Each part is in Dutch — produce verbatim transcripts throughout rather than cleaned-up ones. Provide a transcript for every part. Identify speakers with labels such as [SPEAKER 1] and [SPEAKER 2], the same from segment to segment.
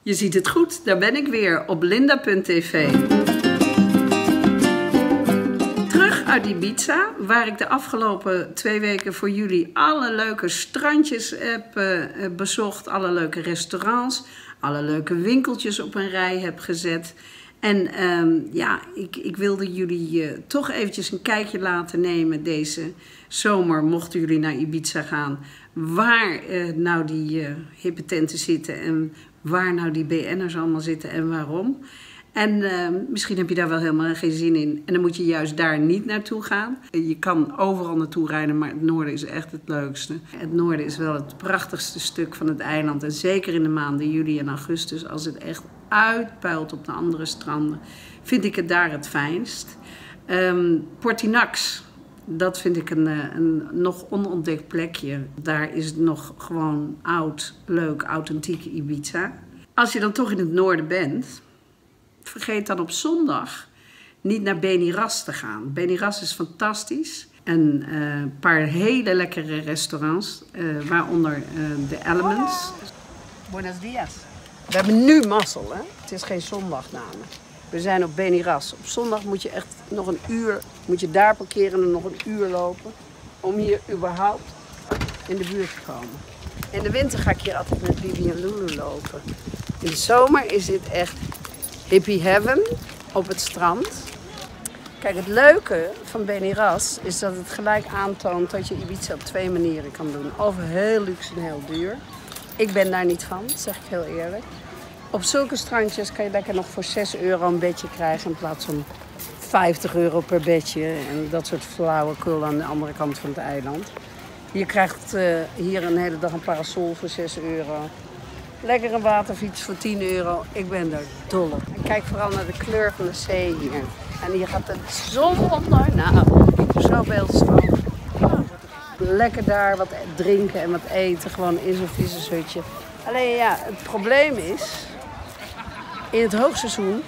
[SPEAKER 1] Je ziet het goed, daar ben ik weer op linda punt tv. Terug uit Ibiza, waar ik de afgelopen twee weken voor jullie alle leuke strandjes heb uh, bezocht. Alle leuke restaurants, alle leuke winkeltjes op een rij heb gezet. En um, ja, ik, ik wilde jullie uh, toch eventjes een kijkje laten nemen deze zomer, mochten jullie naar Ibiza gaan. Waar uh, nou die uh, hippe tenten zitten en waar nou die B N'ers allemaal zitten en waarom. En uh, misschien heb je daar wel helemaal geen zin in. En dan moet je juist daar niet naartoe gaan. Je kan overal naartoe rijden, maar het noorden is echt het leukste. Het noorden is wel het prachtigste stuk van het eiland. En zeker in de maanden juli en augustus, als het echt uitpuilt op de andere stranden, vind ik het daar het fijnst. Um, Portinax, dat vind ik een, een nog onontdekt plekje. Daar is het nog gewoon oud, leuk, authentiek Ibiza. Als je dan toch in het noorden bent, vergeet dan op zondag niet naar Beniras te gaan. Beniras is fantastisch. En uh, een paar hele lekkere restaurants, uh, waaronder uh, de Elements. Buenos dias. We hebben nu mazzel, hè? Het is geen zondag namelijk. We zijn op Beniras. Op zondag moet je echt nog een uur, moet je daar parkeren en nog een uur lopen om hier überhaupt in de buurt te komen. In de winter ga ik hier altijd met Bibi en Lulu lopen. In de zomer is dit echt hippie heaven op het strand. Kijk, het leuke van Beniras is dat het gelijk aantoont dat je Ibiza op twee manieren kan doen. Of heel luxe en heel duur. Ik ben daar niet van, dat zeg ik heel eerlijk. Op zulke strandjes kan je lekker nog voor zes euro een bedje krijgen in plaats van vijftig euro per bedje. En dat soort flauwekul aan de andere kant van het eiland. Je krijgt uh, hier een hele dag een parasol voor zes euro. Lekker een waterfiets voor tien euro. Ik ben er dol op. En kijk vooral naar de kleur van de zee hier. En hier gaat de zon onder. Nou, zo beeldschoon. Lekker daar wat drinken en wat eten. Gewoon in zo'n vissershutje. Alleen ja, het probleem is, in het hoogseizoen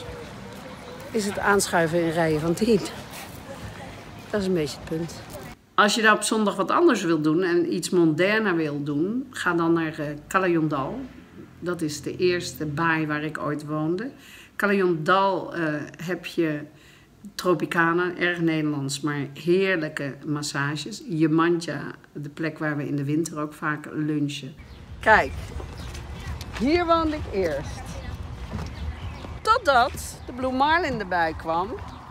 [SPEAKER 1] is het aanschuiven in rijen van tien. Dat is een beetje het punt. Als je daar op zondag wat anders wil doen en iets moderner wil doen, ga dan naar uh, Cala Llondal. Dat is de eerste baai waar ik ooit woonde. Cala Llondal uh, heb je Tropicana, erg Nederlands, maar heerlijke massages. Jemantja, de plek waar we in de winter ook vaak lunchen. Kijk, hier woonde ik eerst. Totdat de Blue Marlin erbij kwam.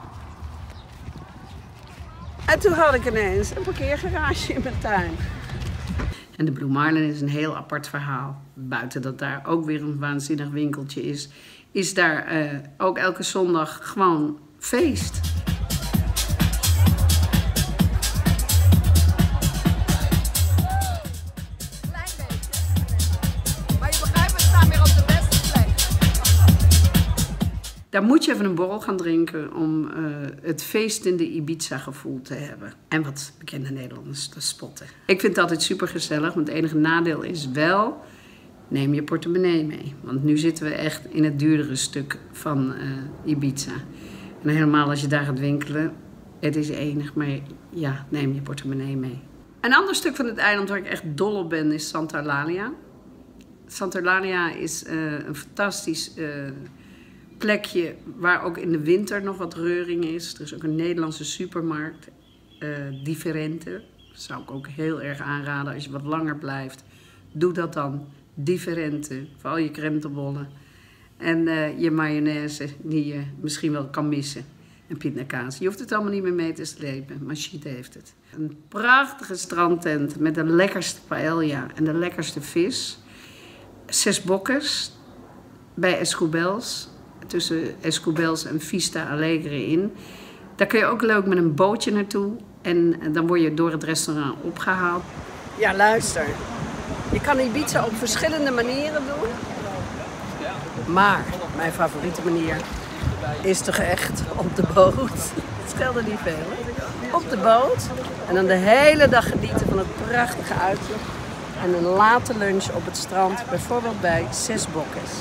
[SPEAKER 1] En toen had ik ineens een parkeergarage in mijn tuin. En de Blue Marlin is een heel apart verhaal. Buiten dat daar ook weer een waanzinnig winkeltje is, is daar uh, ook elke zondag gewoon feest. Daar moet je even een borrel gaan drinken om uh, het feest in de Ibiza gevoel te hebben. En wat bekende Nederlanders te spotten. Ik vind het altijd super gezellig, want het enige nadeel is wel, neem je portemonnee mee. Want nu zitten we echt in het duurdere stuk van uh, Ibiza. En helemaal als je daar gaat winkelen, het is enig, maar ja, neem je portemonnee mee. Een ander stuk van het eiland waar ik echt dol op ben is Santa Eulalia. Santa Eulalia is uh, een fantastisch Uh, plekje waar ook in de winter nog wat reuring is. Er is ook een Nederlandse supermarkt, uh, Differente. Dat zou ik ook heel erg aanraden als je wat langer blijft. Doe dat dan, Differente, voor al je krentenbollen. En uh, je mayonaise die je misschien wel kan missen. En pindakaas. Je hoeft het allemaal niet meer mee te slepen, maar Sheet heeft het. Een prachtige strandtent met de lekkerste paella en de lekkerste vis. Ses Bokkes bij Escobels. Tussen Escobels en Vista Alegre in. Daar kun je ook leuk met een bootje naartoe. En dan word je door het restaurant opgehaald. Ja, luister. Je kan Ibiza op verschillende manieren doen. Maar mijn favoriete manier is toch echt op de boot. Het scheelde niet veel, hè? Op de boot. En dan de hele dag genieten van het prachtige uitzicht. En een late lunch op het strand. Bijvoorbeeld bij Ses Bokkes.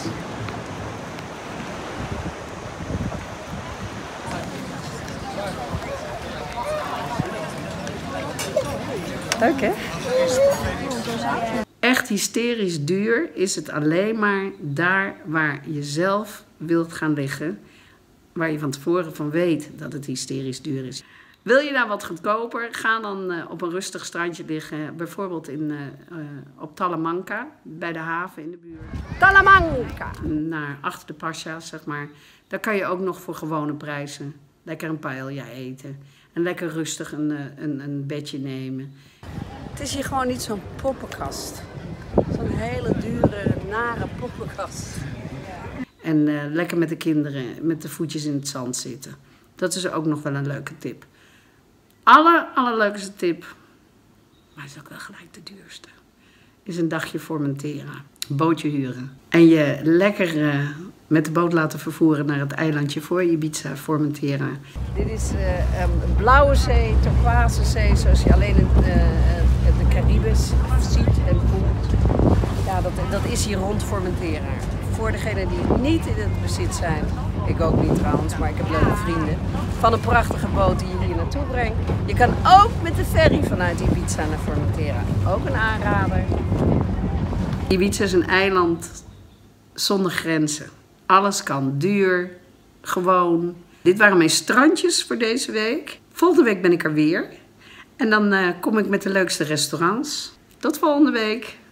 [SPEAKER 1] Leuk, hè? Echt hysterisch duur is het alleen maar daar waar je zelf wilt gaan liggen. Waar je van tevoren van weet dat het hysterisch duur is. Wil je nou wat goedkoper? Ga dan uh, op een rustig strandje liggen. Bijvoorbeeld in, uh, uh, op Talamanca, bij de haven in de buurt.
[SPEAKER 2] Talamanca!
[SPEAKER 1] Naar achter de pasja, zeg maar. Daar kan je ook nog voor gewone prijzen lekker een paella eten. En lekker rustig een, een, een bedje nemen.
[SPEAKER 2] Het is hier gewoon niet zo'n poppenkast. Zo'n hele dure, nare poppenkast.
[SPEAKER 1] En uh, lekker met de kinderen, met de voetjes in het zand zitten. Dat is ook nog wel een leuke tip. Aller, allerleukste tip, maar is ook wel gelijk de duurste, is een dagje Formentera. Een bootje huren. En je lekker uh, met de boot laten vervoeren naar het eilandje voor Ibiza, Formentera.
[SPEAKER 2] Dit is uh, um, blauwe zee, turquoise zee, zoals je alleen in uh, de Caribes ziet en voelt. Ja, dat, dat is hier rond Formentera. Voor degenen die niet in het bezit zijn, ik ook niet trouwens, maar ik heb leuke vrienden, van een prachtige boot die je hier naartoe brengt. Je kan ook met de ferry vanuit Ibiza naar Formentera. Ook een aanrader.
[SPEAKER 1] Ibiza is een eiland zonder grenzen. Alles kan, duur, gewoon. Dit waren mijn strandjes voor deze week. Volgende week ben ik er weer. En dan uh, kom ik met de leukste restaurants. Tot volgende week.